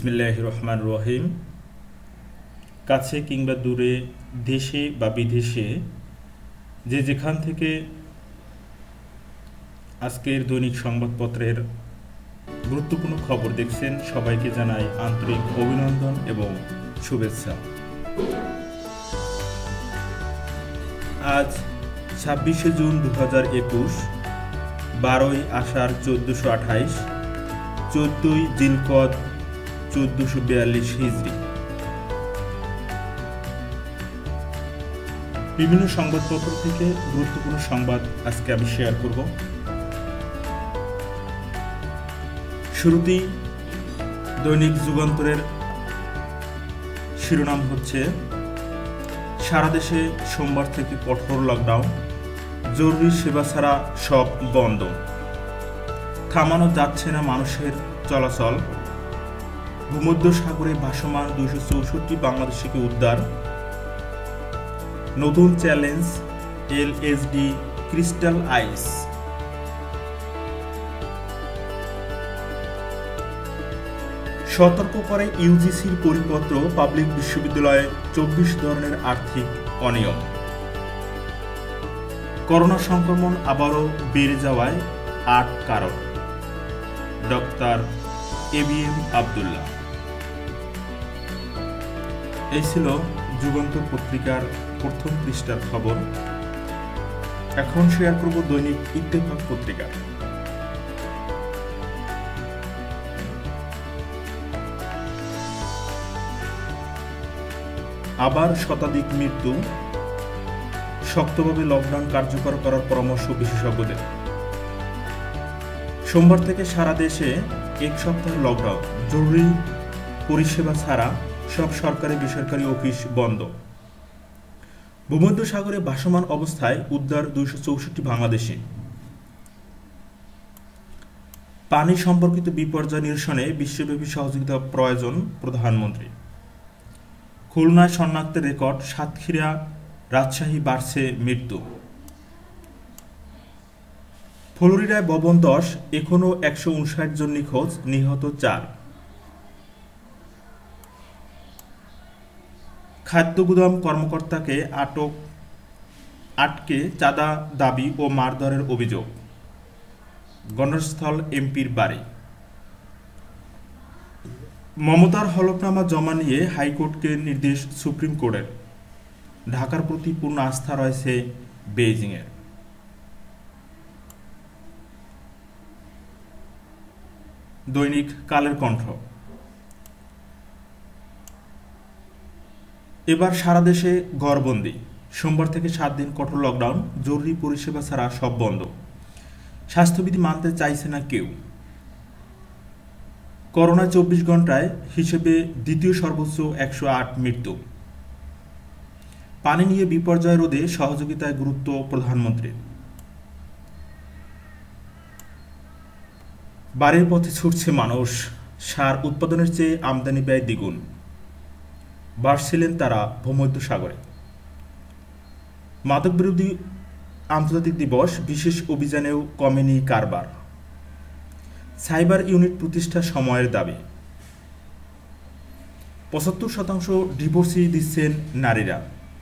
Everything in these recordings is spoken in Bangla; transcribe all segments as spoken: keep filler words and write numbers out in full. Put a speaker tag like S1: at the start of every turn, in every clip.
S1: বিসমিল্লাহির রহমানির রহিম। কাছে কিংবা দূরে, দেশে বা বিদেশে, যে যেখান থেকে আজকের দৈনিক সংবাদপত্রের গুরুত্বপূর্ণ খবর দেখছেন, সবাইকে জানাই আন্তরিক অভিনন্দন এবং শুভেচ্ছা। আজ ছাব্বিশে জুন দু হাজার একুশ, বারোই আষাঢ় চোদ্দোশো আঠাইশ, চোদ্দোই জিলকদ চোদ্দোশো বিয়াল্লিশ হিজরি। বিভিন্ন সংবাদপত্র থেকে গুরুত্বপূর্ণ সংবাদ আজকে আমি শেয়ার করব। শুরুতেই দৈনিক যুগান্তরের শিরোনাম হচ্ছে, সারা দেশে সোমবার থেকে কঠোর লকডাউন, জরুরি সেবা ছাড়া সব বন্ধ, থামানো যাচ্ছে না মানুষের চলাচল, ভূমধ্যসাগরে ভাসমান দুইশো চৌষট্টি বাংলাদেশিকে উদ্ধার, নতুন চ্যালেঞ্জ এলএসডি ক্রিস্টাল আইস। সতর্ক করে ইউজিসির পরিপত্র, পাবলিক বিশ্ববিদ্যালয়ে চব্বিশ ধরনের আর্থিক অনিয়ম। করোনা সংক্রমণ আবারও বেড়ে যাওয়ায় আট কারণ। Doctor A B M Abdullah. এই ছিল যুগান্তর পত্রিকার প্রথম পৃষ্ঠার খবর। এখন শেয়ার করব দৈনিক ইত্তেফাক পত্রিকা। আবার শতাধিক মৃত্যু, শক্তভাবে লকডাউন কার্যকর করার পরামর্শ বিশেষজ্ঞদের। সোমবার থেকে সারা দেশে এক সপ্তাহ লকডাউন, জরুরি পরিষেবা ছাড়া সব সরকারি বেসরকারি অফিস বন্ধ। ভূমধ্যসাগরে ভাসমান অবস্থায় উদ্ধার দুইশো চৌষট্টি বাংলাদেশি। পানি সম্পর্কিত বিপর্যয় নিরসনে বিশ্বব্যাপী সহযোগিতা প্রয়োজন প্রধানমন্ত্রী। খুলনায় শরণার্থীর রেকর্ড, সাতক্ষীরা রাজশাহী বাড়ছে মৃত্যু। ফ্লোরিডায় ভবন দশ, এখনও একশো উনষাট জন নিখোঁজ, নিহত চার। খাদ্য গুদাম কর্মকর্তাকে আটক আটকে চাঁদা দাবি ও মারধরের অভিযোগ। ঘটনাস্থল এমপির বাড়ি। মমতার হলফনামা জমা নিয়ে হাইকোর্টকে নির্দেশ সুপ্রিম কোর্টের। ঢাকার প্রতি পূর্ণ আস্থা রয়েছে বেইজিংয়ের। দৈনিক কালের কণ্ঠ। এবার সারা দেশে ঘরবন্দি, সোমবার থেকে সাত দিন কঠোর লকডাউন, জরুরি পরিষেবা ছাড়া সব বন্ধ। স্বাস্থ্যবিধি মানতে চাইছে না কেউ। করোনা চব্বিশ ঘন্টায় হিসেবে দ্বিতীয় সর্বোচ্চ একশো আট মৃত্যু। পানি নিয়ে বিপর্যয় রোধে সহযোগিতায় গুরুত্ব প্রধানমন্ত্রীর। বাড়ির পথে ছুটছে মানুষ, সার উৎপাদনের চেয়ে আমদানি ব্যয় দ্বিগুণ। বাড়ছিলেন তারা ভূমধ্যসাগরে। মাদক বিরোধী আন্তর্জাতিক দিবস, বিশেষ অভিযানেও কমেনি কারবার। সাইবার ইউনিট প্রতিষ্ঠার সময়ের দাবি। পঁচাত্তর শতাংশ ডিভোর্সই দিচ্ছেন নারীরা।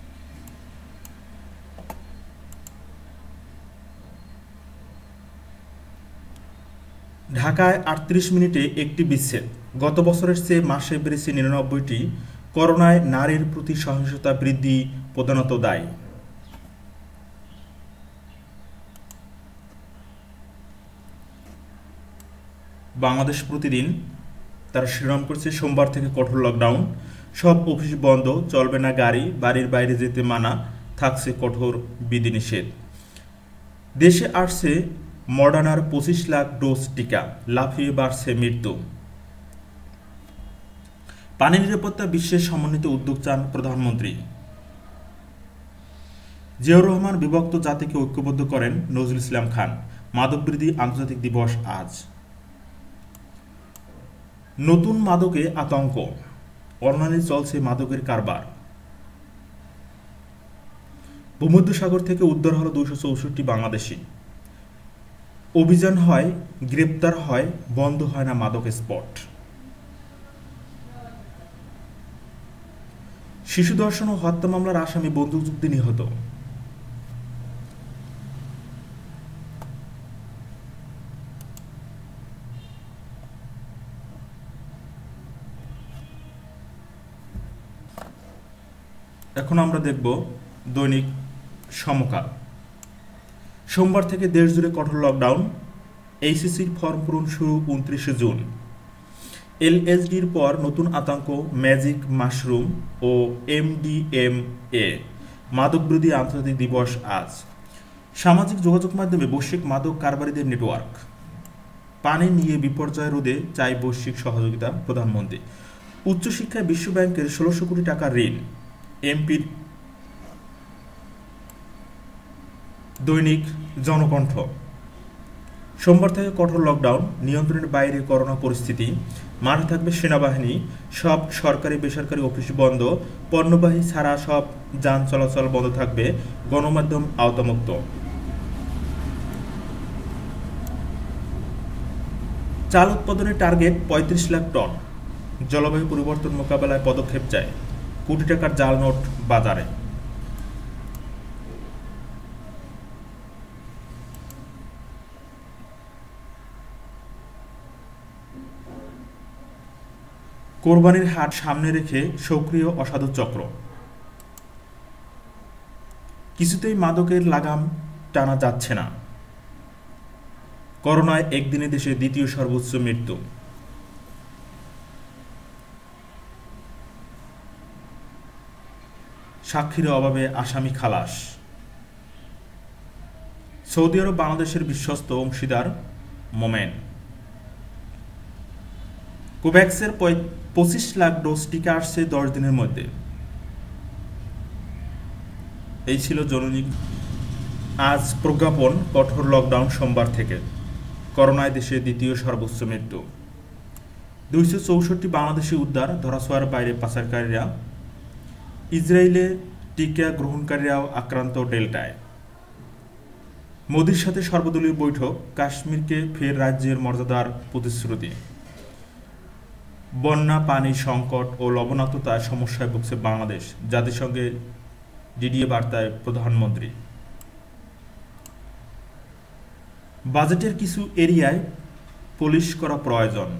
S1: ঢাকায় আটত্রিশ মিনিটে একটি বিচ্ছেদ, গত বছরের চেয়ে মাসে বেড়েছে নিরানব্বইটি। করোনায় নারীর প্রতি সহিংসতা বৃদ্ধি প্রধানত দায়ী। বাংলাদেশ প্রতিদিন তারা শিরোনাম করছে, সোমবার থেকে কঠোর লকডাউন, সব অফিস বন্ধ, চলবে না গাড়ি, বাড়ির বাইরে যেতে মানা, থাকছে কঠোর বিধিনিষেধ। দেশে আসছে মডার্নার পঁচিশ লাখ ডোজ টিকা, লাফিয়ে বাড়ছে মৃত্যু। পানি নিরাপত্তা বিশ্বের সমন্বিত উদ্যোগ চান প্রধানমন্ত্রী। জিয়াউর রহমান বিভক্ত জাতিকে ঐক্যবদ্ধ করেন নজরুল ইসলাম খান। মাদকবিরোধী আন্তর্জাতিক দিবস আজ। নতুন মাদকে আতঙ্ক, অনলাইনে চলছে মাদকের কারবার। ভূমধ্যসাগর থেকে উদ্ধার হলো দুইশো চৌষট্টি বাংলাদেশি। অভিযান হয়, গ্রেপ্তার হয়, বন্ধ হয় না মাদক স্পট। শিশু ধর্ষণ ও হত্যা মামলার আসামি বন্দুকযুদ্ধে নিহত। এখন আমরা দেখব দৈনিক সমকাল। সোমবার থেকে দেশ জুড়ে কঠোর লকডাউন, এইচএসসির ফর্ম পূরণ শুরু উনত্রিশে জুন। এলএসডির পর নতুন আতঙ্ক ম্যাজিক মাশরুম ও এমডিএমএ। মাদকবিরোধী আন্তর্জাতিক দিবস আজ। সামাজিক যোগাযোগ মাধ্যমে বৈশ্বিক মাদক কারবারিদের নেটওয়ার্ক। পানি নিয়ে বিপর্যয় রোধে চাই বৈশ্বিক সহযোগিতা প্রধানমন্ত্রী। উচ্চশিক্ষায় বিশ্বব্যাংকের ষোলোশো কোটি টাকা ঋণ। এমপির। দৈনিক জনকণ্ঠ। সোমবার থেকে কঠোর লকডাউন, নিয়ন্ত্রণের বাইরে করোনা পরিস্থিতি, মাঠে থাকবে সেনাবাহিনী, সব সরকারি বেসরকারি অফিস বন্ধ, পণ্যবাহী ছাড়া সব যান চলাচল বন্ধ থাকবে, গণমাধ্যম আওতামুক্ত। চাল উৎপাদনের টার্গেট পঁয়ত্রিশ লাখ টন। জলবায়ু পরিবর্তন মোকাবেলায় পদক্ষেপ চায়, কোটি টাকার জাল নোট বাজারে। কোরবানির হাট সামনে রেখে সক্রিয় অসাধু চক্র। কিছুতেই মাদকের লাগাম টানা যাচ্ছে না। করোনায় একদিনে দেশে দ্বিতীয় সর্বোচ্চ মৃত্যু। সাক্ষীর অভাবে আসামি খালাস। সৌদি আরব বাংলাদেশের বিশ্বস্ত অংশীদার মোমেন। কোভ্যাক্সের পঁচিশ লাখ ডোজ টিকা আসছে দশ দিনের মধ্যে। এই ছিল জননী আজ প্রজ্ঞাপন। কঠোর লকডাউন সোমবার থেকে। করোনায় দেশে দ্বিতীয় সর্বোচ্চ মৃত্যু। দুইশো চৌষট্টি বাংলাদেশি উদ্ধার, ধরাছোঁয়ার বাইরে পাচারকারীরা। ইসরায়েলে টিকা গ্রহণকারীরাও আক্রান্ত ডেল্টায়। মোদির সাথে সর্বদলীয় বৈঠক, কাশ্মীরকে ফের রাজ্যের মর্যাদার প্রতিশ্রুতি। বন্যা, পানি সংকট ও লবণাক্ততায় সমস্যায় ভুগছে বাংলাদেশ, জাতিসংঘে ডিডিএ বার্তায় প্রধানমন্ত্রী। বাজেটের কিছু এরিয়ায় পলিশ করা প্রয়োজন,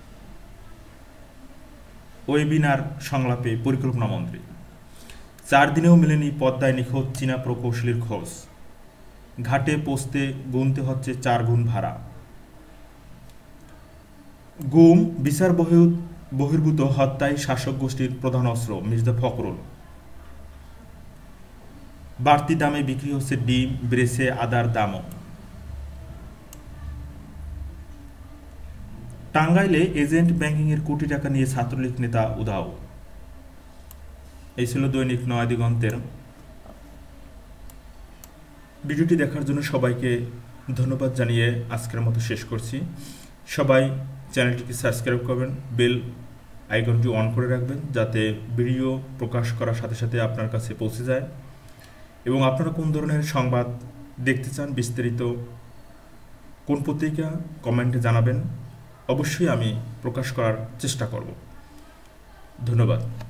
S1: ওয়েবিনার সংলাপে পরিকল্পনা মন্ত্রী। চার দিনেও মেলেনি পদ্মায় নিখোঁজ চীনা প্রকৌশলীর খোঁজ। ঘাটে পৌঁছতে গুনতে হচ্ছে চার গুণ ভাড়া। গুম, বিচার বহির্ভূত হত্যায় শাসক গোষ্ঠীর প্রধান অস্ত্র, মির্জা ফখরুল। বাড়তি দামে বিক্রি হচ্ছে ডিম, বেড়েছে আদার দামও। টাঙ্গাইলে এজেন্ট ব্যাংকিংয়ের কোটি টাকা নিয়ে ছাত্রলীগ নেতা উধাও। এই ছিল দৈনিক নয়া দিগন্তের। ভিডিওটি দেখার জন্য সবাইকে ধন্যবাদ জানিয়ে আজকের মতো শেষ করছি। সবাই চ্যানেলটিকে সাবস্ক্রাইব করবেন, বেল আইকনটি অন করে রাখবেন, যাতে ভিডিও প্রকাশ করার সাথে সাথে আপনার কাছে পৌঁছে যায়। এবং আপনারা কোন ধরনের সংবাদ দেখতে চান, বিস্তারিত কোন পত্রিকা, কমেন্টে জানাবেন। অবশ্যই আমি প্রকাশ করার চেষ্টা করব। ধন্যবাদ।